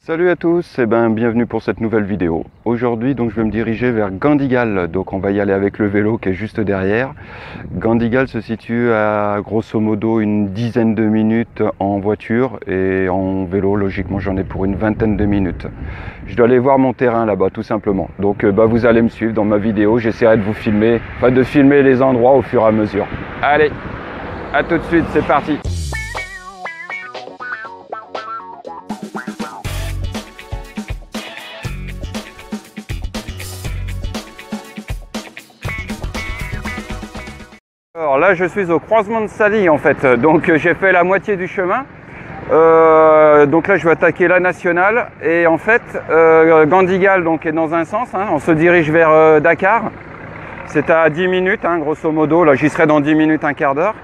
Salut à tous et bienvenue pour cette nouvelle vidéo. Aujourd'hui donc je vais me diriger vers Gandigal, donc on va y aller avec le vélo qui est juste derrière. Gandigal se situe à grosso modo une dizaine de minutes en voiture et en vélo logiquement j'en ai pour une vingtaine de minutes. Je dois aller voir mon terrain là-bas tout simplement. Donc vous allez me suivre dans ma vidéo, j'essaierai de vous filmer, de filmer les endroits au fur et à mesure. Allez, à tout de suite, c'est parti. Alors là je suis au croisement de Sally en fait, donc j'ai fait la moitié du chemin. Donc là je vais attaquer la nationale et en fait Gandigal donc est dans un sens, on se dirige vers Dakar. C'est à 10 minutes grosso modo, là j'y serai dans 10 minutes, un quart d'heure.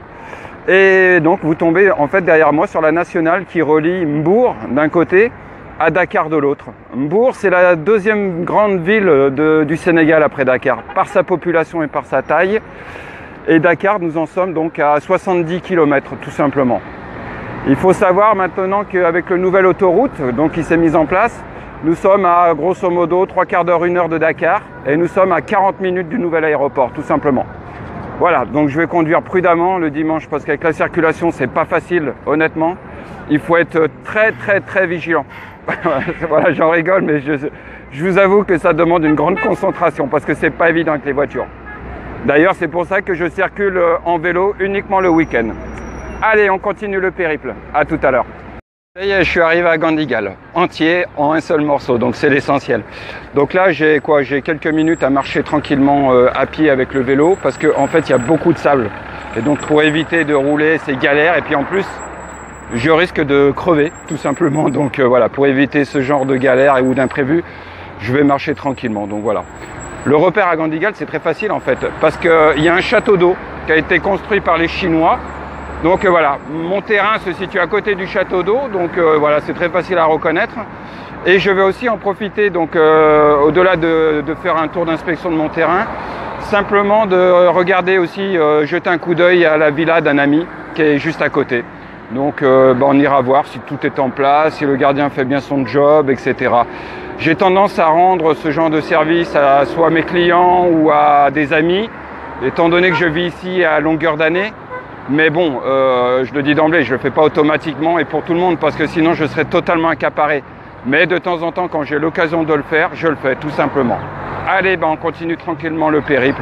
Et donc vous tombez en fait derrière moi sur la nationale qui relie Mbour d'un côté à Dakar de l'autre. Mbour c'est la deuxième grande ville du Sénégal après Dakar, par sa population et par sa taille. Et Dakar, nous en sommes donc à 70 km tout simplement. Il faut savoir maintenant qu'avec le nouvel autoroute donc, qui s'est mise en place, nous sommes à grosso modo 3 quarts d'heure, 1 heure de Dakar et nous sommes à 40 minutes du nouvel aéroport tout simplement. Voilà, donc je vais conduire prudemment le dimanche parce qu'avec la circulation c'est pas facile honnêtement. Il faut être très vigilant. Voilà, j'en rigole mais je vous avoue que ça demande une grande concentration parce que c'est pas évident avec les voitures. D'ailleurs, c'est pour ça que je circule en vélo uniquement le week-end. Allez, on continue le périple. À tout à l'heure. Ça y est, je suis arrivé à Gandigal, entier, en un seul morceau, donc c'est l'essentiel. Donc là, j'ai quelques minutes à marcher tranquillement à pied avec le vélo, parce qu'en fait, il y a beaucoup de sable. Et donc, pour éviter de rouler, c'est galère. Et puis en plus, je risque de crever, tout simplement. Donc voilà, pour éviter ce genre de galère ou d'imprévu, je vais marcher tranquillement. Donc voilà. Le repère à Gandigal, c'est très facile en fait, parce qu'il y a un château d'eau qui a été construit par les Chinois. Donc voilà, mon terrain se situe à côté du château d'eau, donc voilà, c'est très facile à reconnaître. Et je vais aussi en profiter, donc au-delà de faire un tour d'inspection de mon terrain, simplement de regarder aussi, jeter un coup d'œil à la villa d'un ami qui est juste à côté. Donc on ira voir si tout est en place, si le gardien fait bien son job, etc. J'ai tendance à rendre ce genre de service à soit mes clients ou à des amis, étant donné que je vis ici à longueur d'année. Mais bon, je le dis d'emblée, je ne le fais pas automatiquement et pour tout le monde parce que sinon je serais totalement accaparé. Mais de temps en temps, quand j'ai l'occasion de le faire, je le fais tout simplement. Allez, on continue tranquillement le périple.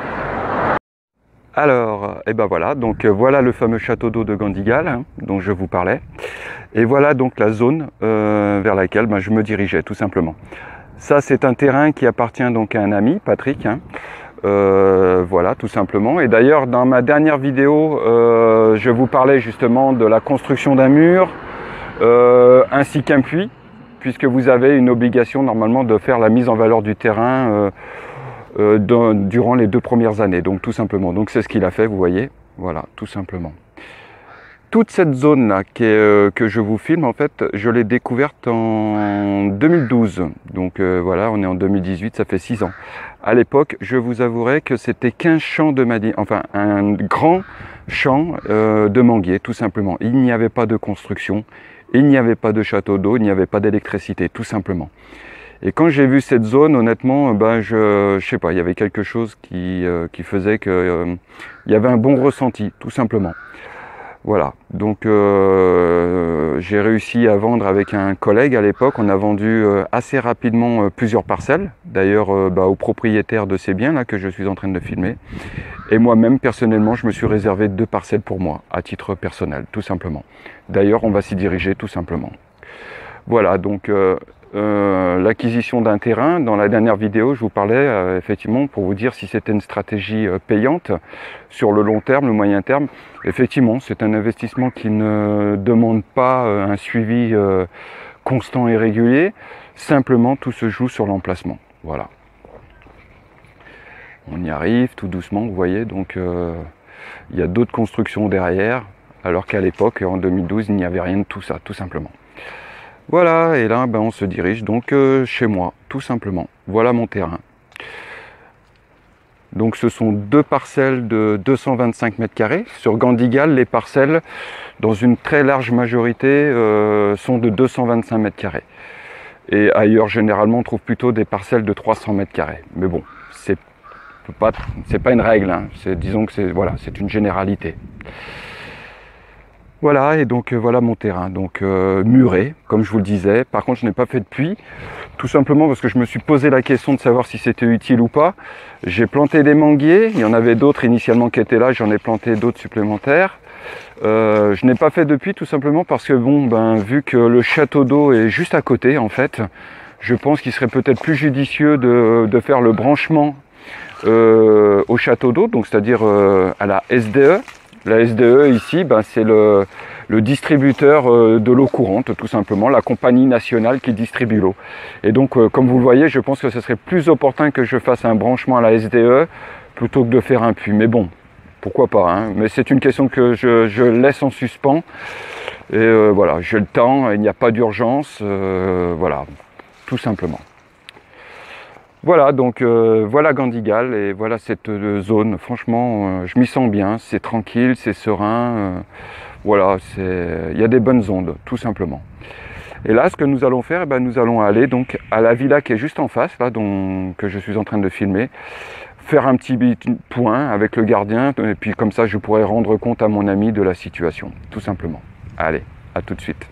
Alors, voilà, donc voilà le fameux château d'eau de Gandigal dont je vous parlais. Et voilà donc la zone vers laquelle je me dirigeais tout simplement. Ça c'est un terrain qui appartient donc à un ami, Patrick. Voilà tout simplement. Et d'ailleurs dans ma dernière vidéo, je vous parlais justement de la construction d'un mur ainsi qu'un puits, puisque vous avez une obligation normalement de faire la mise en valeur du terrain durant les 2 premières années. Donc tout simplement. Donc c'est ce qu'il a fait, vous voyez. Voilà, tout simplement. Toute cette zone-là que je vous filme, en fait, je l'ai découverte en 2012. Donc voilà, on est en 2018, ça fait 6 ans. À l'époque, je vous avouerai que c'était qu'un champ de manguiers, enfin un grand champ de manguiers, tout simplement. Il n'y avait pas de construction, il n'y avait pas de château d'eau, il n'y avait pas d'électricité, tout simplement. Et quand j'ai vu cette zone, honnêtement, je sais pas, il y avait quelque chose qui faisait que il y avait un bon ressenti, tout simplement. Voilà, donc j'ai réussi à vendre avec un collègue à l'époque. On a vendu assez rapidement plusieurs parcelles, d'ailleurs au propriétaire de ces biens là que je suis en train de filmer. Et moi-même, personnellement, je me suis réservé 2 parcelles pour moi, à titre personnel, tout simplement. D'ailleurs, on va s'y diriger tout simplement. Voilà, donc l'acquisition d'un terrain, dans la dernière vidéo, je vous parlais effectivement pour vous dire si c'était une stratégie payante sur le long terme, le moyen terme. Effectivement, c'est un investissement qui ne demande pas un suivi constant et régulier. Simplement, tout se joue sur l'emplacement. Voilà. On y arrive tout doucement, vous voyez. Donc, il y a d'autres constructions derrière, alors qu'à l'époque, en 2012, il n'y avait rien de tout ça, tout simplement. Voilà, et là, on se dirige donc chez moi, tout simplement. Voilà mon terrain. Donc ce sont 2 parcelles de 225 mètres carrés. Sur Gandigal, les parcelles, dans une très large majorité, sont de 225 mètres carrés. Et ailleurs, généralement, on trouve plutôt des parcelles de 300 mètres carrés. Mais bon, c'est pas une règle, hein. Disons que c'est une généralité. Voilà, et donc voilà mon terrain, donc muré, comme je vous le disais. Par contre, je n'ai pas fait de puits, tout simplement parce que je me suis posé la question de savoir si c'était utile ou pas. J'ai planté des manguiers, il y en avait d'autres initialement qui étaient là, j'en ai planté d'autres supplémentaires. Je n'ai pas fait de puits tout simplement parce que bon, vu que le château d'eau est juste à côté en fait, je pense qu'il serait peut-être plus judicieux de faire le branchement au château d'eau, donc c'est-à-dire à la SDE. La SDE ici, c'est le distributeur de l'eau courante, tout simplement, la compagnie nationale qui distribue l'eau. Et donc, comme vous le voyez, je pense que ce serait plus opportun que je fasse un branchement à la SDE plutôt que de faire un puits. Mais bon, pourquoi pas, hein. Mais c'est une question que je laisse en suspens. Et voilà, j'ai le temps, il n'y a pas d'urgence, voilà, tout simplement. Voilà, donc voilà Gandigal et voilà cette zone. Franchement, je m'y sens bien, c'est tranquille, c'est serein. Voilà, il y a des bonnes ondes, tout simplement. Et là, ce que nous allons faire, nous allons aller donc à la villa qui est juste en face, là, que je suis en train de filmer, faire un petit point avec le gardien, et puis comme ça, je pourrai rendre compte à mon ami de la situation, tout simplement. Allez, à tout de suite.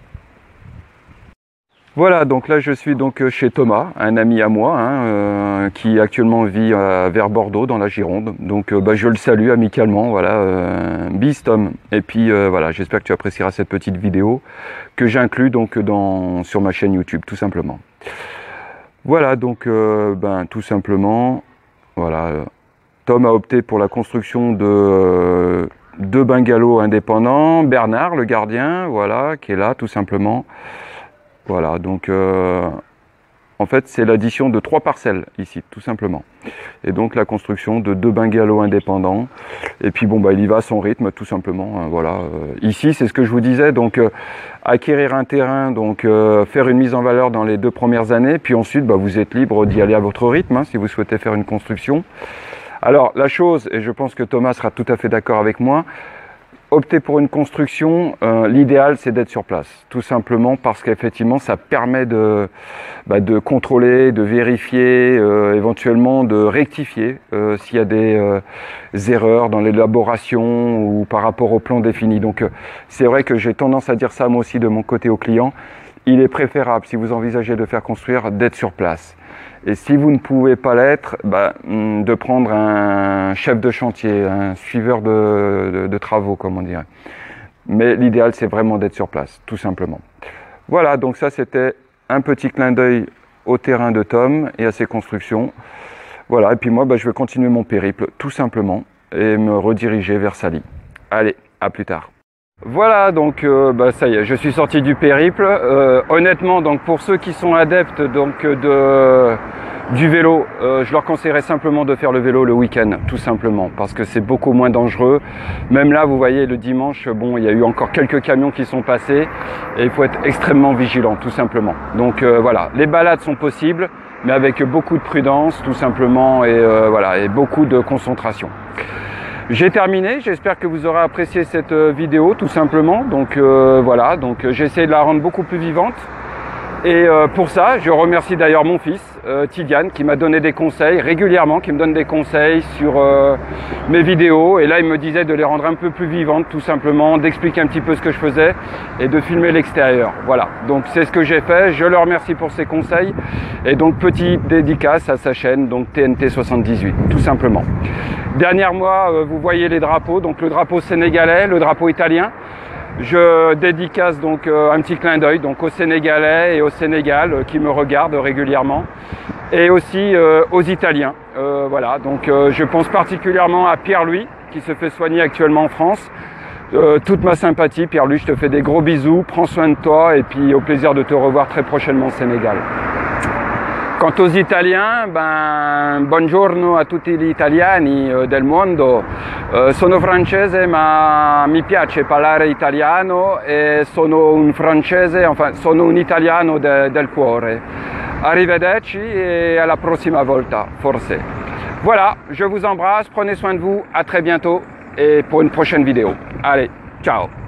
Voilà, donc là je suis donc chez Thomas, un ami à moi, qui actuellement vit vers Bordeaux, dans la Gironde. Donc je le salue amicalement, voilà, bis Tom. Et puis voilà, j'espère que tu apprécieras cette petite vidéo que j'inclus donc sur ma chaîne YouTube, tout simplement. Voilà, donc tout simplement, voilà, Tom a opté pour la construction de deux bungalows indépendants. Bernard, le gardien, voilà, qui est là, tout simplement. Voilà, donc en fait c'est l'addition de 3 parcelles ici, tout simplement. Et donc la construction de 2 bungalows indépendants. Et puis bon, il y va à son rythme, tout simplement. Voilà. Ici, c'est ce que je vous disais, donc acquérir un terrain, donc faire une mise en valeur dans les 2 premières années, puis ensuite vous êtes libre d'y aller à votre rythme, hein, si vous souhaitez faire une construction. Alors la chose, et je pense que Thomas sera tout à fait d'accord avec moi, opter pour une construction, l'idéal c'est d'être sur place, tout simplement parce qu'effectivement ça permet de contrôler, de vérifier, éventuellement de rectifier s'il y a des erreurs dans l'élaboration ou par rapport au plan défini. Donc c'est vrai que j'ai tendance à dire ça moi aussi de mon côté aux clients, il est préférable si vous envisagez de faire construire d'être sur place. Et si vous ne pouvez pas l'être, de prendre un chef de chantier, un suiveur de travaux, comme on dirait. Mais l'idéal, c'est vraiment d'être sur place, tout simplement. Voilà, donc ça, c'était un petit clin d'œil au terrain de Tom et à ses constructions. Voilà, et puis moi, je vais continuer mon périple, tout simplement, et me rediriger vers Sali. Allez, à plus tard. Voilà, donc ça y est, je suis sorti du périple. Honnêtement, donc pour ceux qui sont adeptes donc du vélo, je leur conseillerais simplement de faire le vélo le week-end, tout simplement, parce que c'est beaucoup moins dangereux. Même là, vous voyez, le dimanche, bon, il y a eu encore quelques camions qui sont passés et il faut être extrêmement vigilant, tout simplement. Donc voilà, les balades sont possibles, mais avec beaucoup de prudence, tout simplement, et voilà, et beaucoup de concentration. J'ai terminé, j'espère que vous aurez apprécié cette vidéo tout simplement. Donc voilà, donc j'ai essayé de la rendre beaucoup plus vivante. Et pour ça, je remercie d'ailleurs mon fils, Tidiane, qui m'a donné des conseils régulièrement, qui me donne des conseils sur mes vidéos. Et là, il me disait de les rendre un peu plus vivantes tout simplement, d'expliquer un petit peu ce que je faisais et de filmer l'extérieur. Voilà, donc c'est ce que j'ai fait. Je le remercie pour ses conseils. Et donc, petite dédicace à sa chaîne, donc TNT 78, tout simplement. Dernier mois, vous voyez les drapeaux, donc le drapeau sénégalais, le drapeau italien. Je dédicace donc un petit clin d'œil donc aux Sénégalais et au Sénégal qui me regardent régulièrement et aussi aux Italiens. Voilà, donc je pense particulièrement à Pierre-Louis qui se fait soigner actuellement en France. Toute ma sympathie, Pierre-Louis, je te fais des gros bisous, prends soin de toi et puis au plaisir de te revoir très prochainement au Sénégal. Quant aux Italiens, buongiorno a tutti gli italiani del mondo. Sono francese ma mi piace parlare italiano e sono un francese, enfin sono un italiano del cuore. Arrivederci et à la prossima volta, forse. Voilà, je vous embrasse, prenez soin de vous, à très bientôt et pour une prochaine vidéo. Allez, ciao!